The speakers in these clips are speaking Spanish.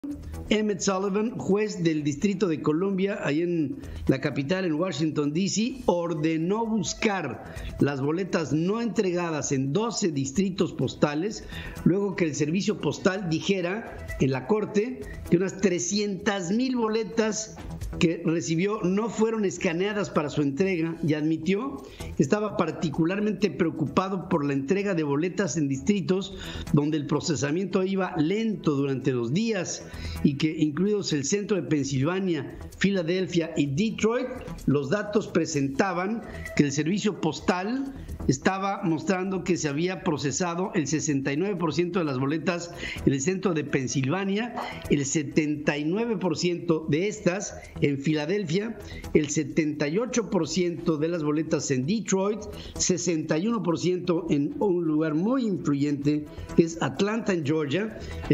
Emmett Sullivan, juez del Distrito de Columbia, ahí en la capital, en Washington, D.C., ordenó buscar las boletas no entregadas en 12 distritos postales, luego que el servicio postal dijera en la corte que unas 300,000 boletas que recibió no fueron escaneadas para su entrega, y admitió que estaba particularmente preocupado por la entrega de boletas en distritos donde el procesamiento iba lento durante los días y que, incluidos el centro de Pensilvania, Filadelfia y Detroit, los datos presentaban que el servicio postal estaba mostrando que se había procesado el 69% de las boletas en el centro de Pensilvania, el 79% de estas en Filadelfia, el 78% de las boletas en Detroit, 61% en un lugar muy influyente que es Atlanta, en Georgia, el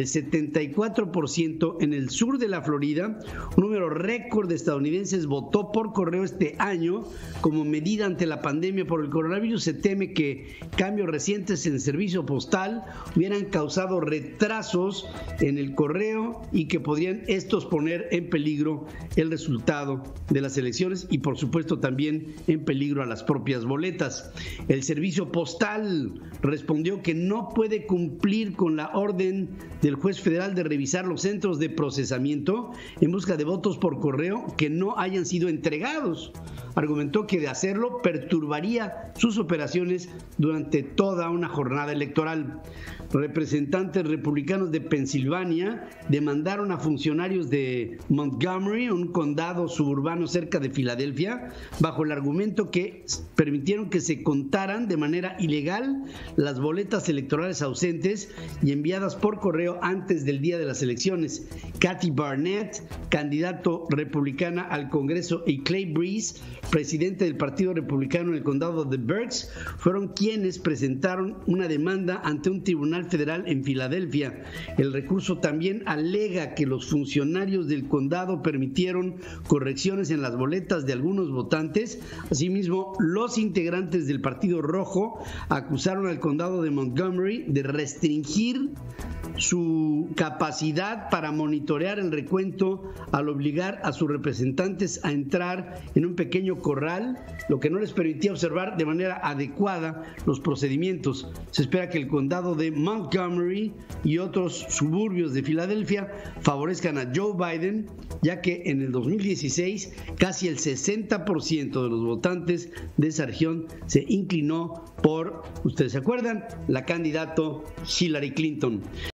74% en el sur de la Florida. Un número récord de estadounidenses votó por correo este año como medida ante la pandemia por el coronavirus. Se teme que cambios recientes en el servicio postal hubieran causado retrasos en el correo y que podrían estos poner en peligro el resultado de las elecciones y, por supuesto, también en peligro a las propias boletas. El servicio postal respondió que no puede cumplir con la orden del juez federal de revisar los centros de procesamiento en busca de votos por correo que no hayan sido entregados. Argumentó que de hacerlo perturbaría sus operaciones durante toda una jornada electoral. Representantes republicanos de Pensilvania demandaron a funcionarios de Montgomery, un condado suburbano cerca de Filadelfia, bajo el argumento que permitieron que se contaran de manera ilegal las boletas electorales ausentes y enviadas por correo antes del día de las elecciones. Kathy Barnett, candidato republicana al Congreso, y Clay Breeze, presidente del Partido Republicano en el condado de Berks, fueron quienes presentaron una demanda ante un tribunal federal en Filadelfia. El recurso también alega que los funcionarios del condado permitieron correcciones en las boletas de algunos votantes. Asimismo, los integrantes del Partido Rojo acusaron al condado de Montgomery de restringir su capacidad para monitorear el recuento al obligar a sus representantes a entrar en un pequeño corral, lo que no les permitía observar de manera adecuada los procedimientos. Se espera que el condado de Montgomery y otros suburbios de Filadelfia favorezcan a Joe Biden, ya que en el 2016 casi el 60% de los votantes de esa región se inclinó por, ustedes se acuerdan, la candidata Hillary Clinton.